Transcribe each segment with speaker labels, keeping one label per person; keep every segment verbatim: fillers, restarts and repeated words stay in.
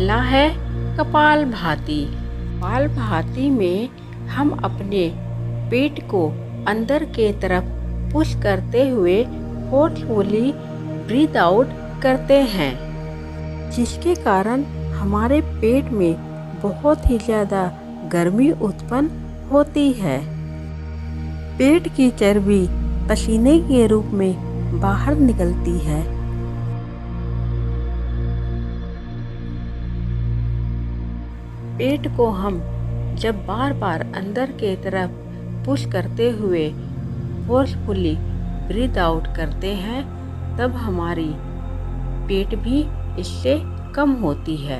Speaker 1: पहला है कपालभाति। कपालभाति में हम अपने पेट को अंदर के तरफ पुश करते हुए फोर्सफुली ब्रीथ आउट करते हैं, जिसके कारण हमारे पेट में बहुत ही ज़्यादा गर्मी उत्पन्न होती है। पेट की चर्बी पसीने के रूप में बाहर निकलती है। पेट को हम जब बार बार अंदर के तरफ पुश करते हुए फोर्सफुली ब्रीथ आउट करते हैं, तब हमारी पेट भी इससे कम होती है।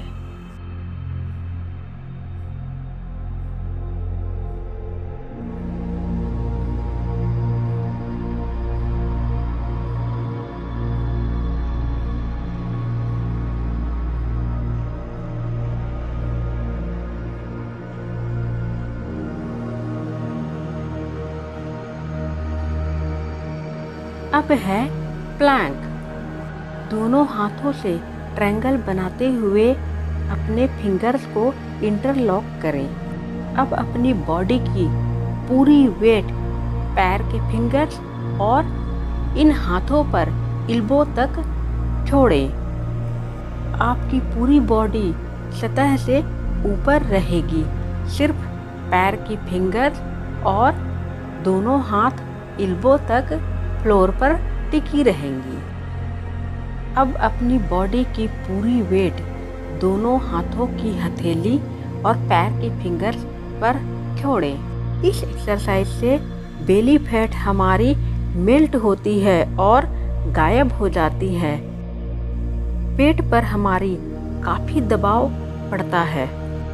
Speaker 1: अब है प्लैंक। दोनों हाथों से ट्रायंगल बनाते हुए अपने फिंगर्स को इंटरलॉक करें। अब अपनी बॉडी की पूरी वेट पैर के फिंगर्स और इन हाथों पर इल्बो तक छोड़ें। आपकी पूरी बॉडी सतह से ऊपर रहेगी, सिर्फ पैर की फिंगर्स और दोनों हाथ इल्बो तक फ्लोर पर टिकी रहेंगी। अब अपनी बॉडी की पूरी वेट दोनों हाथों की हथेली और पैर की फिंगर्स पर छोड़ें। इस एक्सरसाइज से बेली फैट हमारी मेल्ट होती है और गायब हो जाती है। पेट पर हमारी काफी दबाव पड़ता है।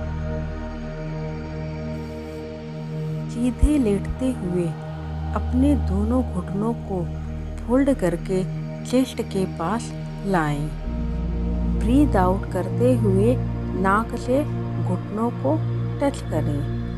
Speaker 1: सीधे लेटते हुए अपने दोनों घुटनों को फोल्ड करके चेस्ट के पास लाएं। ब्रीथ आउट करते हुए नाक से घुटनों को टच करें।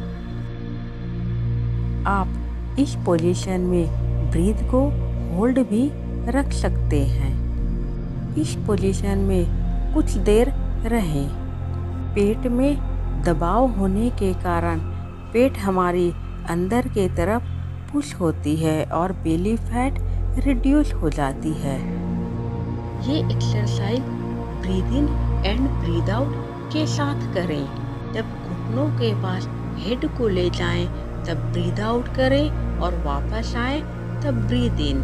Speaker 1: आप इस पोजीशन में ब्रीथ को होल्ड भी रख सकते हैं। इस पोजीशन में कुछ देर रहें। पेट में दबाव होने के कारण पेट हमारी अंदर के तरफ पुश होती है और बेली फैट रिड्यूस हो जाती है। ये exercise breathe in and breathe out के साथ करें। जब घुटनों के पास हेड को ले जाएं, तब ब्रीद आउट करें और वापस आए तब ब्रीद इन।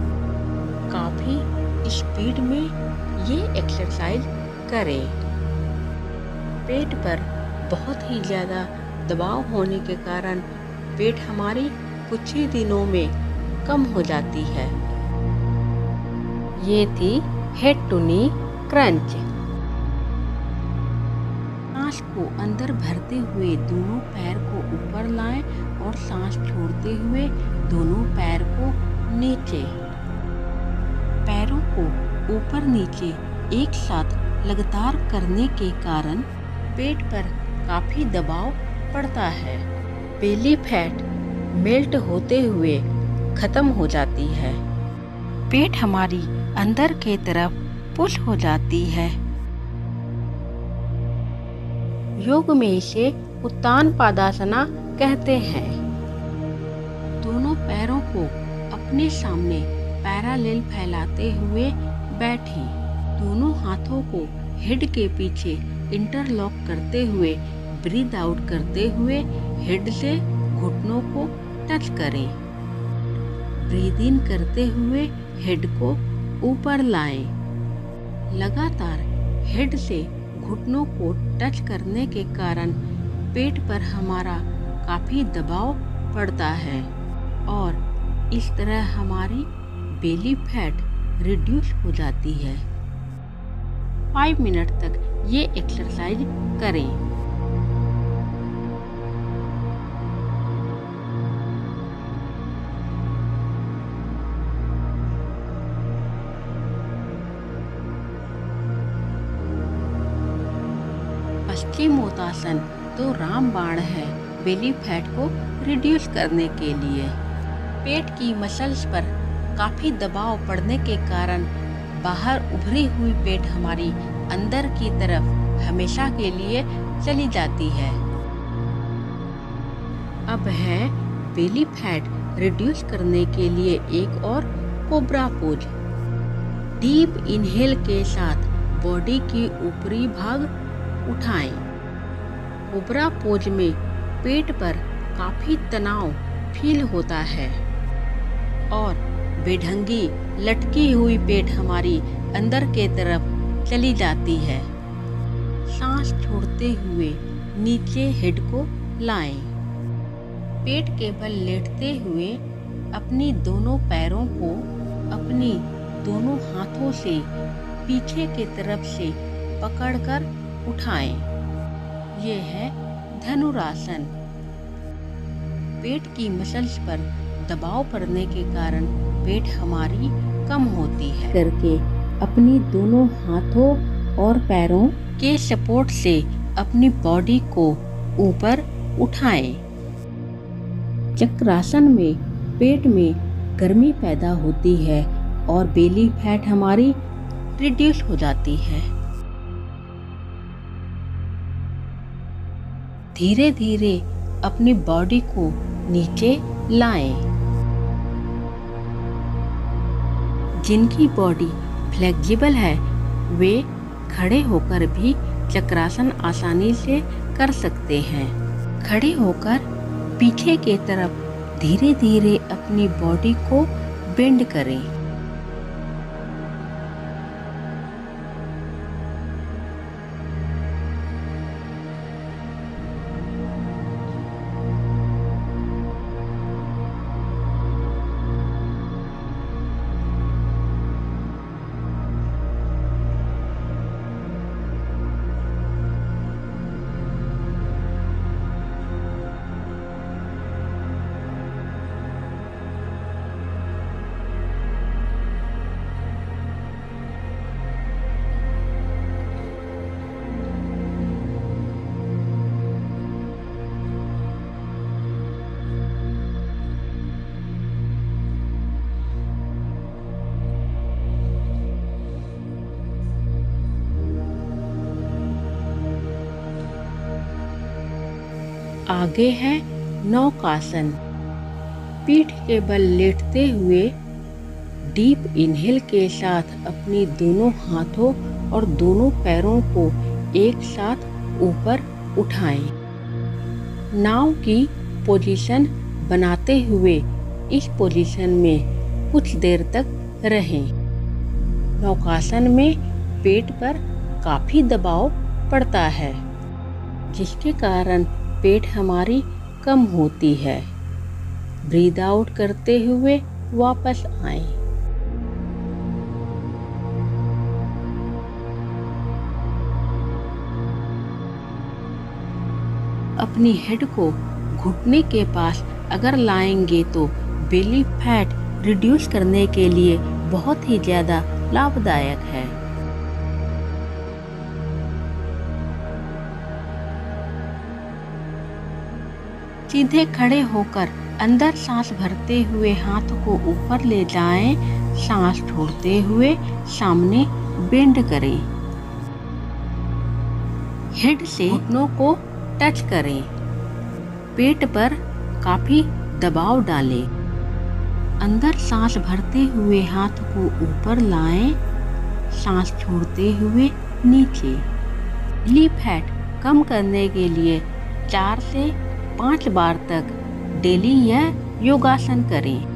Speaker 1: काफ़ी स्पीड में ये एक्सरसाइज करें। पेट पर बहुत ही ज़्यादा दबाव होने के कारण पेट हमारी कुछ ही दिनों में कम हो जाती है। ये थी हेड टू नी क्रंच। सांस को अंदर भरते हुए दोनों पैर को ऊपर लाएं और सांस छोड़ते हुए दोनों पैर को नीचे। पैरों को ऊपर नीचे एक साथ लगातार करने के कारण पेट पर काफी दबाव पड़ता है। बेली फैट मेल्ट होते हुए खत्म हो जाती है। पेट हमारी अंदर के तरफ पुश हो जाती है। योग में इसे उत्तान पादासना कहते हैं। दोनों पैरों को अपने सामने पैरालेल फैलाते हुए बैठें। दोनों हाथों को हेड के पीछे इंटरलॉक करते हुए ब्रीद आउट करते हुए हेड से घुटनों को टच करें। ब्रीद इन करते हुए हेड को ऊपर लाएं। लगातार हेड से घुटनों को टच करने के कारण पेट पर हमारा काफ़ी दबाव पड़ता है और इस तरह हमारी बेली फैट रिड्यूस हो जाती है। फाइव मिनट तक ये एक्सरसाइज करें। पश्चिमोत्तासन तो रामबाण है बेली फैट को रिड्यूस करने के लिए। पेट की मसल्स पर काफ़ी दबाव पड़ने के कारण बाहर उभरी हुई पेट हमारी अंदर की तरफ हमेशा के लिए चली जाती है। अब है बेली फैट रिड्यूस करने के लिए एक और कोबरा पोज। डीप इनहेल के साथ बॉडी की ऊपरी भाग उठाएं। कोबरा पोज में पेट पर काफी तनाव फील होता है और बेढंगी लटकी हुई पेट हमारी अंदर के तरफ चली जाती है। सांस छोड़ते हुए नीचे हेड को लाएं। पेट के बल लेटते हुए अपनी दोनों पैरों को अपनी दोनों हाथों से पीछे की तरफ से पकड़कर उठाएं। ये है धनुरासन। पेट की मसल्स पर दबाव पड़ने के कारण पेट हमारी कम होती है। करके अपनी दोनों हाथों और पैरों के सपोर्ट से अपनी बॉडी को ऊपर उठाएं। चक्रासन में पेट में गर्मी पैदा होती है और बेली फैट हमारी रिड्यूस हो जाती है। धीरे धीरे अपनी बॉडी को नीचे लाएं। जिनकी बॉडी फ्लेक्सिबल है वे खड़े होकर भी चक्रासन आसानी से कर सकते हैं। खड़े होकर पीछे के तरफ धीरे धीरे अपनी बॉडी को बेंड करें। आगे है नौकासन। पीठ के बल लेटते हुए डीप इनहेल के साथ अपनी दोनों हाथों और दोनों पैरों को एक साथ ऊपर उठाएं। नाव की पोजीशन बनाते हुए इस पोजीशन में कुछ देर तक रहें। नौकासन में पेट पर काफ़ी दबाव पड़ता है जिसके कारण पेट हमारी कम होती है। ब्रीद आउट करते हुए वापस आएं। अपनी हेड को घुटने के पास अगर लाएंगे तो बेली फैट रिड्यूस करने के लिए बहुत ही ज़्यादा लाभदायक है। सीधे खड़े होकर अंदर सांस भरते हुए हाथ को ऊपर ले जाएं। सांस छोड़ते हुए सामने बेंड करें। हेड से घुटनों को टच करें। पेट पर काफी दबाव डालें। अंदर सांस भरते हुए हाथ को ऊपर लाएं। सांस छोड़ते हुए नीचे। बेली फैट कम करने के लिए चार से पाँच बार तक डेली यह योगासन करें।